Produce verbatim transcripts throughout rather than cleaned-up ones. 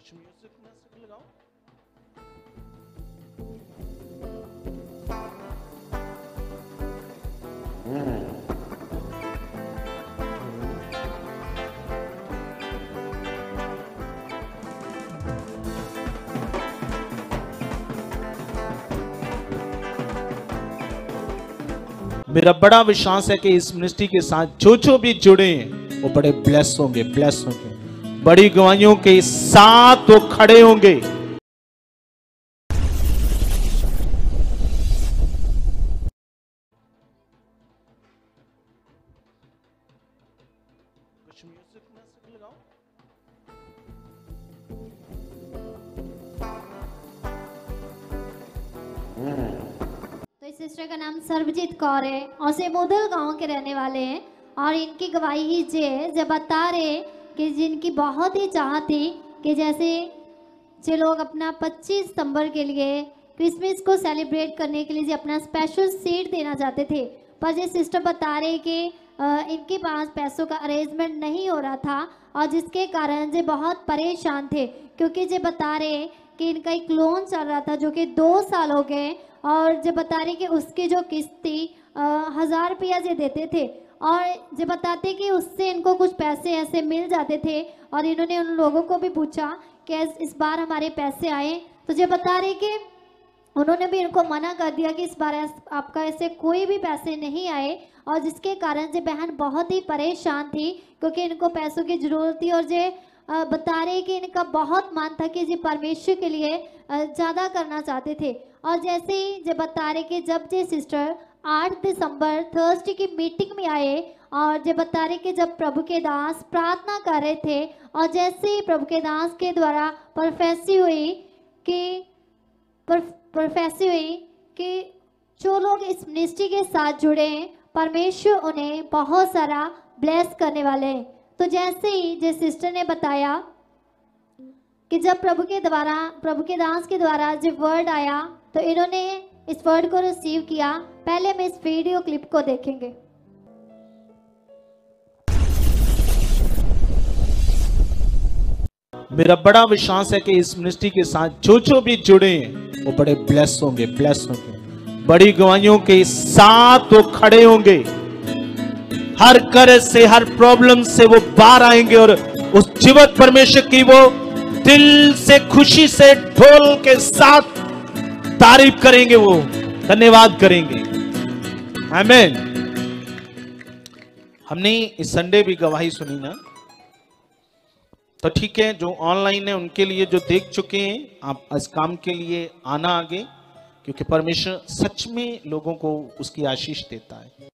कुछ music music लगाओ। मेरा बड़ा विश्वास है कि इस मिनिस्ट्री के साथ जो जो भी जुड़े हैं वो बड़े ब्लेस होंगे, ब्लेस होंगे, बड़ी गवाहियों के साथ वो खड़े होंगे। कुछ म्यूजिक म्यूजिक लगाओ। तो इस सिस्टर का नाम सर्वजीत कौर है और से मोदल गांव के रहने वाले हैं और इनकी गवाही ही जे जब बता रहे कि जिनकी बहुत ही चाह थी कि जैसे जो लोग अपना पच्चीस सितंबर के लिए क्रिसमस को सेलिब्रेट करने के लिए जो अपना स्पेशल सीट देना चाहते थे, पर ये सिस्टर बता रहे कि इनके पास पैसों का अरेंजमेंट नहीं हो रहा था और जिसके कारण ये बहुत परेशान थे, क्योंकि ये बता रहे कि इनका एक लोन चल रहा था जो कि दो साल हो गए और जब बता रहे कि उसकी जो किस्त थी हज़ार रुपया जो देते थे और जब बताते कि उससे इनको कुछ पैसे ऐसे मिल जाते थे और इन्होंने उन लोगों को भी पूछा कि इस बार हमारे पैसे आए, तो जब बता रहे कि उन्होंने भी इनको मना कर दिया कि इस बार आपका ऐसे कोई भी पैसे नहीं आए और जिसके कारण ये बहन बहुत ही परेशान थी क्योंकि इनको पैसों की ज़रूरत थी और ये बता रहे कि इनका बहुत मन था कि ये परमेश्वर के लिए ज़्यादा करना चाहते थे। और जैसे ही जब बता रहे कि जब ये सिस्टर आठ दिसंबर थर्सडे की मीटिंग में आए और जब बता रहे कि जब प्रभु के दास प्रार्थना कर रहे थे और जैसे ही प्रभु के दास के द्वारा प्रोफेसी हुई कि प्रोफेसी हुई कि जो लोग इस मिनिस्ट्री के साथ जुड़े हैं परमेश्वर उन्हें बहुत सारा ब्लेस करने वाले हैं। तो जैसे ही जिस सिस्टर ने बताया कि जब प्रभु के द्वारा प्रभु के दास के द्वारा जब वर्ड आया तो इन्होंने इस वर्ड को रिसीव किया। पहले हम इस वीडियो क्लिप को देखेंगे। मेरा बड़ा विश्वास है कि इस मिनिस्ट्री के साथ जो जो भी जुड़े हैं वो बड़े ब्लेस होंगे, ब्लेस होंगे, बड़ी गवाहियों के साथ वो खड़े होंगे। हर कर्ज से, हर प्रॉब्लम से वो बाहर आएंगे और उस जीवित परमेश्वर की वो दिल से खुशी से ढोल के साथ तारीफ करेंगे, वो धन्यवाद करेंगे। आमीन। हमने इस संडे भी गवाही सुनी ना, तो ठीक है, जो ऑनलाइन है उनके लिए जो देख चुके हैं आप इस काम के लिए आना आगे, क्योंकि परमेश्वर सच में लोगों को उसकी आशीष देता है।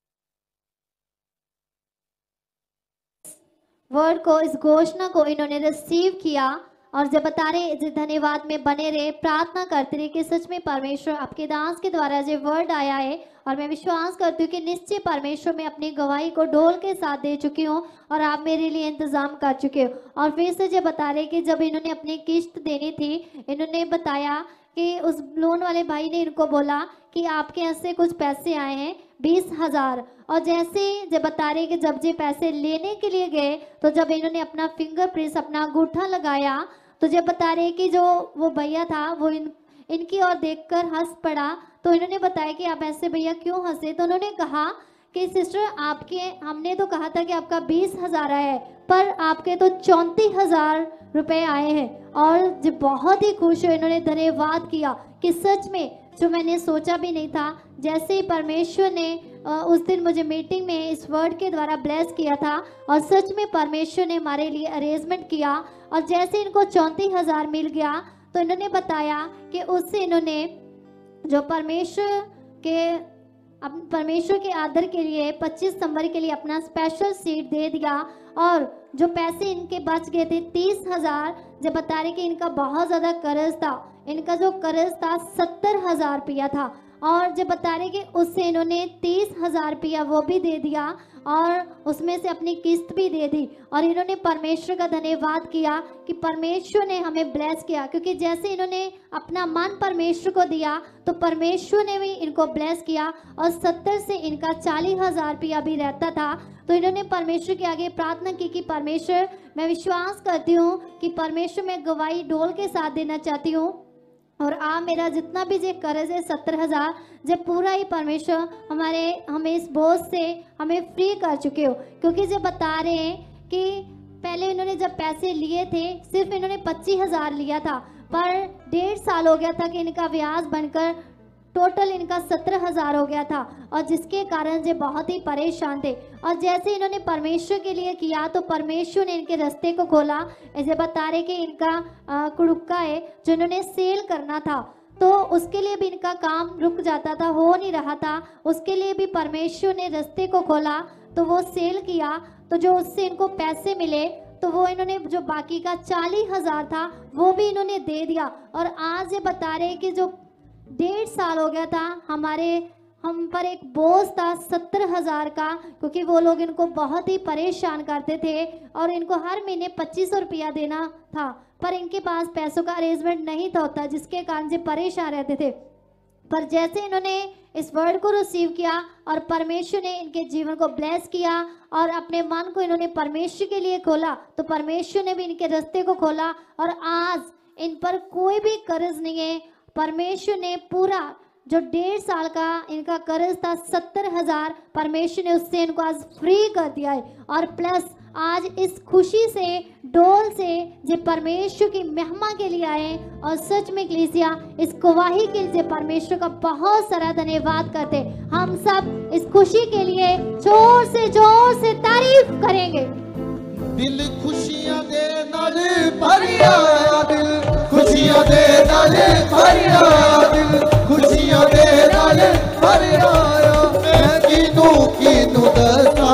वर्ड को, इस घोषणा को इन्होंने रिसीव किया और जब बता रहे धन्यवाद में बने रहे, प्रार्थना करते रहे कि सच में परमेश्वर आपके दास के द्वारा जो वर्ड आया है और मैं विश्वास करती हूँ कि निश्चय परमेश्वर में अपनी गवाही को ढोल के साथ दे चुकी हूँ और आप मेरे लिए इंतजाम कर चुके हो। और फिर से जब बता रहे कि जब इन्होंने अपनी किस्त देनी थी, इन्होंने बताया कि उस लोन वाले भाई ने इनको बोला कि आपके यहाँ से कुछ पैसे आए हैं बीस हजार और जैसे जब बता रहे कि जब ये पैसे लेने के लिए गए तो जब इन्होंने अपना फिंगरप्रिंट, अपना अंगूठा लगाया तो जब बता रहे कि जो वो भैया था वो इन इनकी ओर देखकर हंस पड़ा। तो इन्होंने बताया कि आप ऐसे भैया क्यों हंसे, तो उन्होंने कहा कि सिस्टर आपके हमने तो कहा था कि आपका बीस हजार आया है पर आपके तो चौंतीस हजार रुपये आए हैं। और जो बहुत ही खुश हुए, इन्होंने धन्यवाद किया कि सच में जो मैंने सोचा भी नहीं था, जैसे ही परमेश्वर ने उस दिन मुझे मीटिंग में इस वर्ड के द्वारा ब्लेस किया था और सच में परमेश्वर ने हमारे लिए अरेंजमेंट किया और जैसे इनको चौंतीस हजार मिल गया तो इन्होंने बताया कि उससे इन्होंने जो परमेश्वर के परमेश्वर के आदर के लिए पच्चीस सितंबर के लिए अपना स्पेशल सीट दे दिया और जो पैसे इनके बच गए थे तीस हजार, जब बता रहे कि इनका बहुत ज़्यादा कर्ज था, इनका जो कर्ज था सत्तर हजार रुपया था और जब बता रहे कि उससे इन्होंने तीस हजार रुपया वो भी दे दिया और उसमें से अपनी किस्त भी दे दी और इन्होंने परमेश्वर का धन्यवाद किया कि परमेश्वर ने हमें ब्लेस किया, क्योंकि जैसे इन्होंने अपना मन परमेश्वर को दिया तो परमेश्वर ने भी इनको ब्लेस किया और सत्तर से इनका चालीस हजार रुपया भी रहता था तो इन्होंने परमेश्वर के आगे प्रार्थना की कि परमेश्वर, मैं विश्वास करती हूँ कि परमेश्वर मैं गवाही डोल के साथ देना चाहती हूँ, और आप मेरा जितना भी जे कर्ज है सत्तर हजार जब पूरा ही परमेश्वर हमारे हमें इस बोझ से हमें फ्री कर चुके हो। क्योंकि जब बता रहे हैं कि पहले इन्होंने जब पैसे लिए थे सिर्फ इन्होंने पच्चीस हजार लिया था, पर डेढ़ साल हो गया था कि इनका ब्याज बनकर टोटल इनका सत्रह हजार हो गया था, और जिसके कारण ये बहुत ही परेशान थे। और जैसे इन्होंने परमेश्वर के लिए किया तो परमेश्वर ने इनके रास्ते को खोला। ऐसे बता रहे कि इनका कुड़ुक्का है जो इन्होंने सेल करना था, तो उसके लिए भी इनका काम रुक जाता था, हो नहीं रहा था, उसके लिए भी परमेश्वर ने रास्ते को खोला, तो वो सेल किया, तो जो उससे इनको पैसे मिले तो वो इन्होंने जो बाकी का चालीस हजार था वो भी इन्होंने दे दिया। और आज ये बता रहे कि जो डेढ़ साल हो गया था हमारे हम पर एक बोझ था सत्तर हजार का, क्योंकि वो लोग इनको बहुत ही परेशान करते थे और इनको हर महीने पच्चीस सौ रुपया देना था, पर इनके पास पैसों का अरेंजमेंट नहीं था होता, जिसके कारण ये परेशान रहते थे। पर जैसे इन्होंने इस वर्ड को रिसीव किया और परमेश्वर ने इनके जीवन को ब्लेस किया और अपने मन को इन्होंने परमेश्वर के लिए खोला, तो परमेश्वर ने भी इनके रास्ते को खोला और आज इन पर कोई भी कर्ज नहीं है। परमेश्वर ने पूरा जो डेढ़ साल का इनका कर्ज था सत्तर हजार परमेश्वर ने उससे इनको आज फ्री कर दिया है। और प्लस आज इस खुशी से डोल से जो परमेश्वर की महिमा के लिए आए, और सच में कलीसिया इस गवाही के लिए परमेश्वर का बहुत सारा धन्यवाद करते। हम सब इस खुशी के लिए जोर से जोर से तारीफ करेंगे। दिल खुशियां दे नाले भरिया, दिल खुशियां दे नाले भरिया, दिल खुशियां दे नाले भरिया, मैं किनू किनू दसा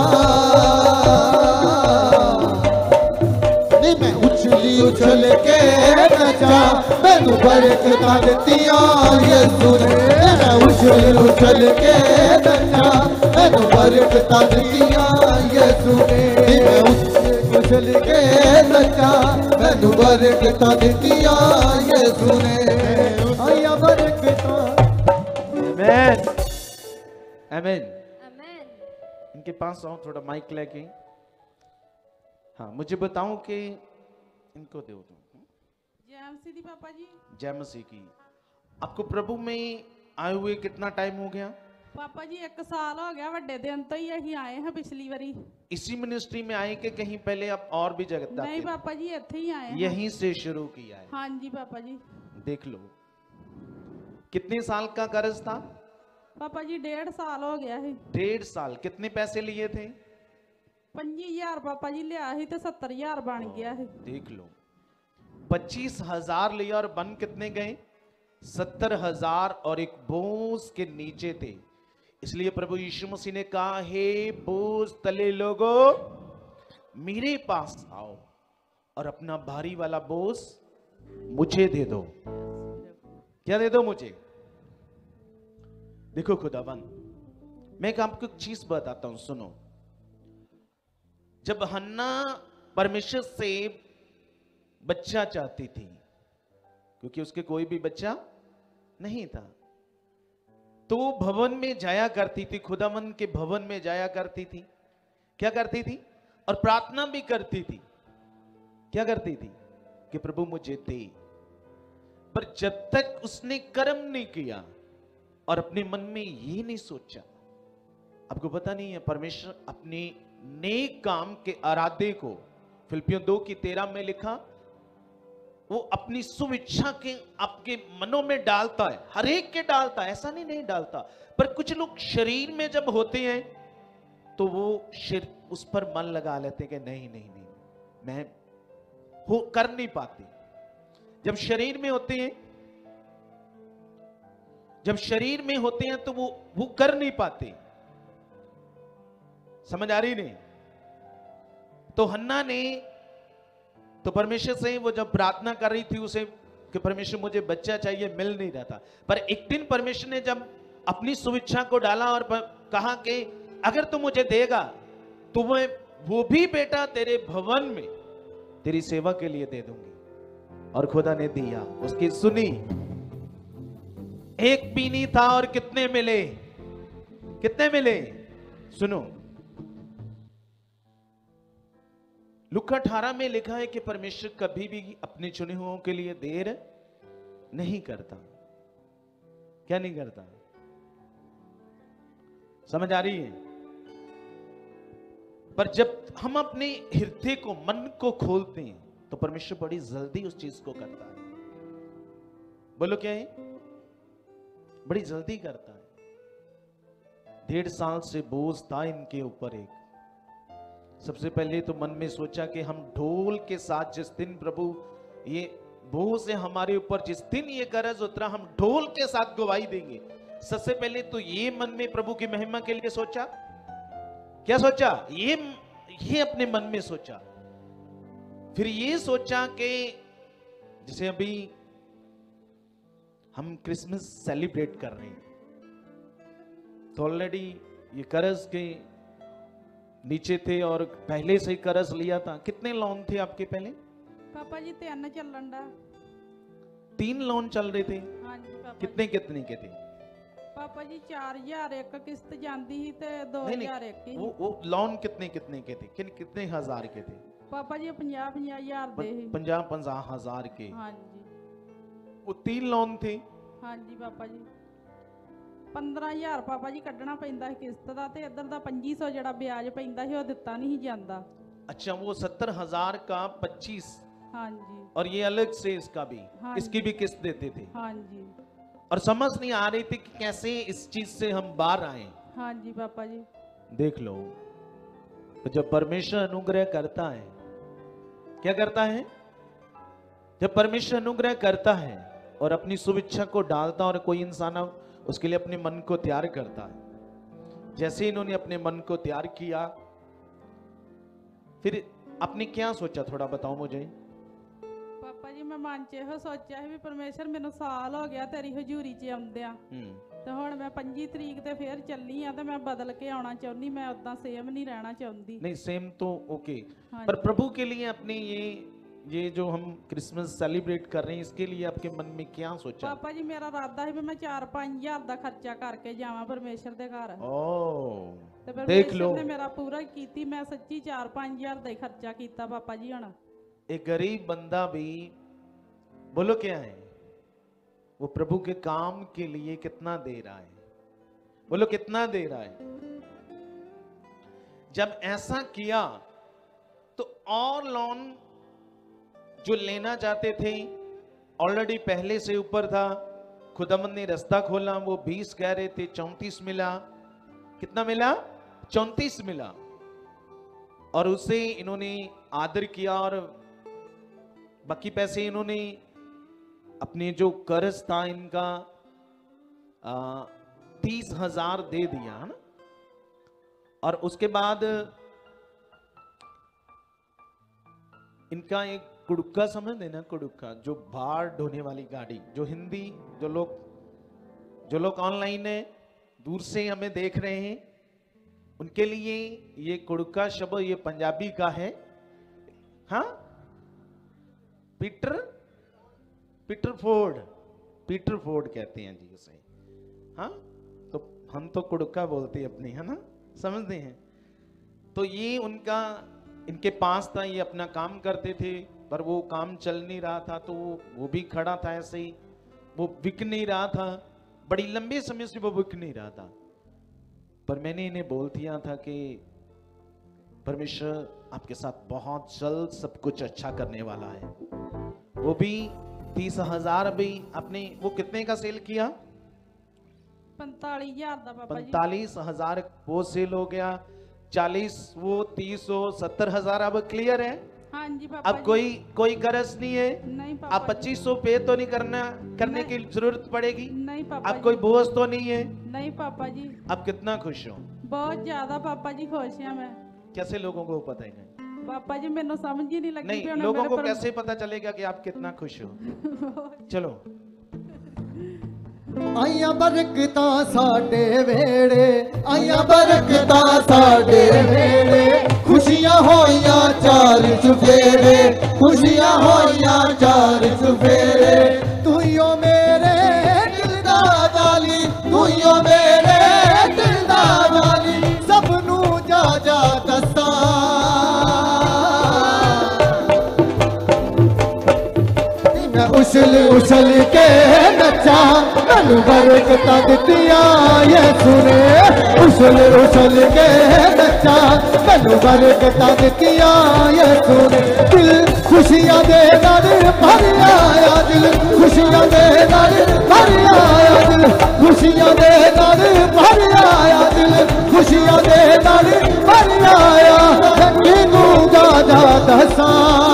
नी, मैं उछली उछल के नचा, मैनू बरकतां दित्तियां यसू ने, मैं उछली उछल के नचा, मैनू बरकतां दित्तियां यसू ने, मैं उछल के नचा, मैनू बरकतां दित्तियां यसू ने, आया बरकतां। आमीन आमीन। आमीन। इनके पास आओ थोड़ा माइक लेके। हाँ, मुझे बताओ कि इनको दो तुम। जय मसीह दी पापा जी। जय मसीह की। आपको प्रभु में आए हुए कितना टाइम हो गया? पापा जी एक साल हो गया, बड़े दिन तो ही यही आए हैं पिछली बारी। इसी मिनिस्ट्री में आए कि कहीं पहले आप और भी जगह? नहीं पापा जी इत्थे ही आए हैं। यहीं से शुरू किया है? हाँ जी पापा जी। देख लो कितने साल का कर्ज था? पापा जी डेढ़ साल हो गया है। डेढ़ साल। कितने पैसे लिए थे? पंजी हजार पापा जी लिया ही तो सत्तर हजार बन गया है। देख लो पच्चीस हजार लिया और बन कितने गए? सत्तर हजार, और एक बोझ के नीचे थे। इसलिए प्रभु यीशु मसीह ने कहा, हे बोझ तले लोगों मेरे पास आओ और अपना भारी वाला बोझ मुझे दे दो। क्या दे दो? मुझे। देखो खुदावन, मैं एक आपको एक चीज बताता हूं, सुनो। जब हन्ना परमेश्वर से बच्चा चाहती थी, क्योंकि उसके कोई भी बच्चा नहीं था, तो वो भवन में जाया करती थी, खुदावन के भवन में जाया करती थी। क्या करती थी? और प्रार्थना भी करती थी। क्या करती थी? कि प्रभु मुझे दे। पर जब तक उसने कर्म नहीं किया और अपने मन में ये नहीं सोचा, आपको पता नहीं है परमेश्वर अपने नेक काम के आराध्य को फिलिप्पियों दो की तेरह में लिखा, वो अपनी सुविच्छा के आपके मनों में डालता है। हर एक के डालता है, ऐसा नहीं नहीं डालता। पर कुछ लोग शरीर में जब होते हैं तो वो शरीर उस पर मन लगा लेते हैं कि नहीं नहीं नहीं मैं हो कर नहीं पाती। जब शरीर में होते हैं जब शरीर में होते हैं तो वो वो कर नहीं पाते। समझ आ रही नहीं? तो हन्ना ने तो परमेश्वर से वो जब प्रार्थना कर रही थी उसे कि परमेश्वर मुझे बच्चा चाहिए, मिल नहीं रहा था। पर एक दिन परमेश्वर ने जब अपनी सुविच्छा को डाला और कहा कि अगर तू मुझे देगा तो मैं वो भी बेटा तेरे भवन में तेरी सेवा के लिए दे दूंगी। और खुदा ने दिया, उसकी सुनी। एक भी नहीं था और कितने मिले? कितने मिले? सुनो, लुका अठारह में लिखा है कि परमेश्वर कभी भी अपने चुने हुओं के लिए देर नहीं करता। क्या नहीं करता? समझ आ रही है? पर जब हम अपने हृदय को, मन को खोलते हैं तो परमेश्वर बड़ी जल्दी उस चीज को करता है। बोलो क्या है? बड़ी जल्दी करता है। डेढ़ साल से बोझ था इनके ऊपर एक। सबसे पहले तो मन में सोचा कि हम ढोल के साथ जिस दिन प्रभु ये बोझ से हमारे ऊपर, जिस दिन ये कर्ज उतरा, हम ढोल के साथ गवाही देंगे। सबसे पहले तो ये मन में प्रभु की महिमा के लिए सोचा। क्या सोचा? ये ये अपने मन में सोचा। फिर ये सोचा कि जैसे अभी हम क्रिसमस सेलिब्रेट कर रहे हैं तो ऑलरेडी ये कर्ज के नीचे थे और पहले से ही कर्ज लिया था। कितने लोन थे आपके पहले? पापा जी तीन चलन डा। तीन लोन चल रहे थे। हाँ जी पापा कितने कितने के थे? पापा जी चार हजार एक किस्त जाती ही ते दो नहीं हजार नहीं, एक वो वो लोन कितने कितने के थे? किन कितने हजार के थे? पापा जी पंजाह पंजाह हजार दे ही। पंजाह पंजाह हजार के। हाँ जी वो तीन लोन थे। हाँ जी पापा जी पंद्रह हजार पापा जी कढ़ना पैंदा है किस्त दा ते इधर दा पच्चीस सौ जड़ा ब्याज पैंदा है वो दिता नहीं जांदा। अच्छा, वो सत्तर हजार का पच्चीस। हाँ जी और ये अलग से इसका भी, हाँ इसकी भी किस्त देते थे। हाँ जी और समझ नहीं आ रही थी कि कैसे इस चीज से हम बाहर आए। हाँ जी पापा जी देख लो, तो जब परमेश्वर अनुग्रह करता है, क्या करता है? जब परमेश्वर अनुग्रह करता है और अपनी शुभ इच्छा को डालता और कोई इंसान उसके लिए अपने मन को तैयार करता है। जैसे इन्होंने अपने मन को तैयार किया, फिर आपने क्या सोचा? थोड़ा बताओ मुझे। पापा जी मैं मन च ਇਹੋ सोचा है भी परमेश्वर मैनू साल हो गया तेरी हजूरी च आउंदिया ਤੇ ਹੁਣ मैं पच्चीस तरीक ਤੇ ਫੇਰ ਚੱਲੀ ਆ ਤੇ मैं बदल के आना चाहनी, मैं उदा सेम नहीं रहना चाहती। नहीं सेम तो ओके, हाँ पर प्रभु के लिए अपने ये ये जो हम क्रिसमस सेलिब्रेट कर रहे हैं इसके लिए आपके मन में क्या सोचा? पापा जी मेरा इरादा है भी मैं चार पाँच हजार का खर्चा करके जावा परमेश्वर दे घर। ओ, ते देख परमेश्वर लो, ने मेरा पूरा कीती, मैं सच्ची चार पाँच हजार का खर्चा किया पापा जी। हुण एक गरीब बंदा भी, बोलो क्या है, वो प्रभु के काम के लिए कितना दे रहा है? बोलो कितना दे रहा है? जब ऐसा किया तो और लोन जो लेना चाहते थे ऑलरेडी पहले से ऊपर था, खुदावंद ने रास्ता खोला। वो बीस कह रहे थे, चौंतीस मिला। कितना मिला? चौंतीस मिला। और उसे इन्होंने आदर किया और बाकी पैसे इन्होंने अपने जो कर्ज था इनका आ, तीस हजार दे दिया, है ना। और उसके बाद इनका एक कुड़ुक्का समझ देना, कुड़ुक्का जो भार ढोने वाली गाड़ी, जो हिंदी जो लोग जो लोग ऑनलाइन है दूर से हमें देख रहे हैं उनके लिए ये कुड़ुक्का शब्द ये पंजाबी का है। हाँ, Peter Peter Ford Peter Ford कहते हैं जी उसे। हाँ, तो हम तो कुड़ुक्का बोलते हैं अपने, है ना, समझते हैं। तो ये उनका इनके पास था, ये अपना काम करते थे पर वो काम चल नहीं रहा था, तो वो वो भी खड़ा था ऐसे ही, वो बिक नहीं रहा था, बड़ी लंबे समय से वो बिक नहीं रहा था। पर मैंने इन्हें बोल दिया था कि परमेश्वर आपके साथ बहुत जल्द सब कुछ अच्छा करने वाला है। वो भी तीस हजार भी अपने, वो कितने का सेल किया? पैंतालीस हजार का पापा जी। पैंतालीस हजार वो सेल हो गया। चालीस वो तीस हो सत्तर हजार अब क्लियर है। हाँ जी पापा अब जी। कोई कोई कर्ज नहीं है। नहीं पापा अब पच्चीस सौ पे तो नहीं करना करने की जरूरत पड़ेगी। नहीं पापा अब जी। कोई बोझ तो नहीं है। नहीं पापा जी। अब कितना खुश हो? बहुत ज्यादा पापा जी खुश है मैं। कैसे लोगों को पता है? पापा जी मैंने समझ ही नहीं लगी। नहीं, भी उन्हें लोगों मेरे को पर- कैसे पता चलेगा कि आप कितना खुश हो? चलो आइया बरकता साडे वेड़े, आइया बरकता साडे वेड़े, खुशियां होइया चार चुफेरे, खुशियां होइया चार चुफेरे। तुइयो मेरे दिल दा वाली, तुइयो मेरे दिल दा वाली, सबनू जा जा दसा उछल उछल के नचा मैनू बरकतां दित्तियां यसू ने उछल उछल के नचा मैनू बरकतां दित्तियां यसू ने दिल खुशियां दे नाल भर आया दिल खुशियां दे नाल भर आया दिल खुशियां दे नाल भर आया दिल खुशियां दे नाल भर आया किनू दादा दसां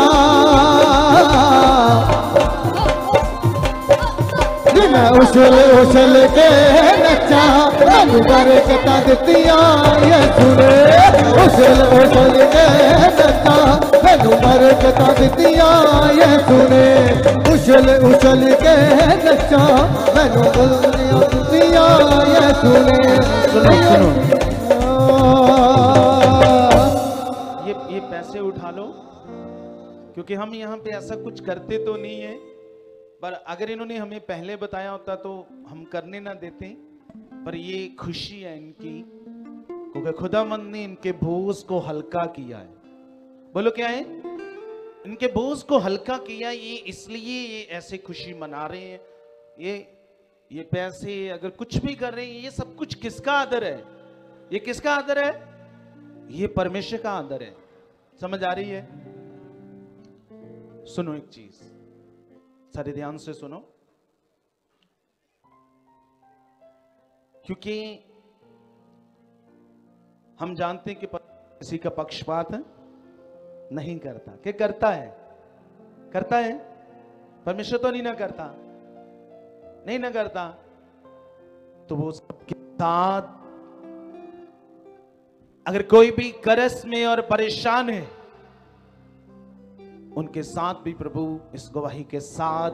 मैं उछल उछल के नचा मैनू बरकतां दित्तियां यसू ने उछल उछल के नचा मैनू बरकतां दित्तियां यसू ने उछल उछल के नचा मैनू बरकतां दित्तियां यसू ने। सुनो सुनो ये ये पैसे उठा लो, क्योंकि हम यहाँ पे ऐसा कुछ करते तो नहीं है, पर अगर इन्होंने हमें पहले बताया होता तो हम करने ना देते। पर ये खुशी है इनकी, क्योंकि खुदावंद ने इनके बोझ को हल्का किया है। बोलो क्या है? इनके बोझ को हल्का किया, ये इसलिए ये ऐसे खुशी मना रहे हैं। ये ये पैसे अगर कुछ भी कर रहे हैं, ये सब कुछ किसका आदर है? ये किसका आदर है? ये परमेश्वर का आदर है। समझ आ रही है? सुनो एक चीज, सारे ध्यान से सुनो, क्योंकि हम जानते हैं कि किसी का पक्षपात नहीं करता। क्या करता है? करता है? परमेश्वर तो नहीं ना करता, नहीं ना करता। तो वो सबके साथ अगर कोई भी कर्ज में और परेशान है, उनके साथ भी प्रभु इस गवाही के साथ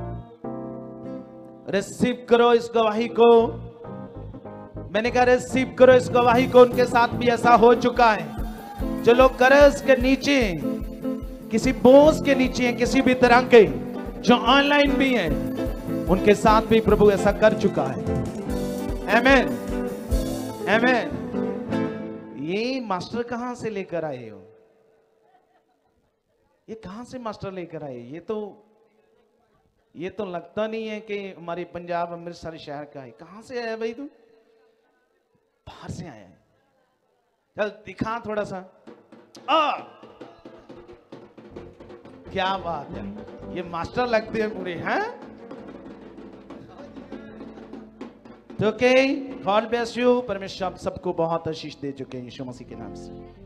रिसीव करो इस गवाही को। मैंने कहा रिसीव करो इस गवाही को। उनके साथ भी ऐसा हो चुका है। जो लोग कर्ज के नीचे हैं, किसी बोझ के नीचे हैं, किसी भी तरह के, जो ऑनलाइन भी हैं, उनके साथ भी प्रभु ऐसा कर चुका है। आमेन, आमेन। ये मास्टर कहां से लेकर आए हो? ये कहां से मास्टर लेकर आए? ये तो ये तो लगता नहीं है कि हमारे पंजाब अमृतसर शहर का है। कहां से आया भाई तू? बाहर से आया है। चल दिखा थोड़ा सा। आ क्या बात है, ये मास्टर लगते हैं पूरे। हैं तो ओके, गॉड ब्लेस यू। परमेश्वर आप सबको बहुत आशीष दे चुके हैं यीशु मसीह के नाम से।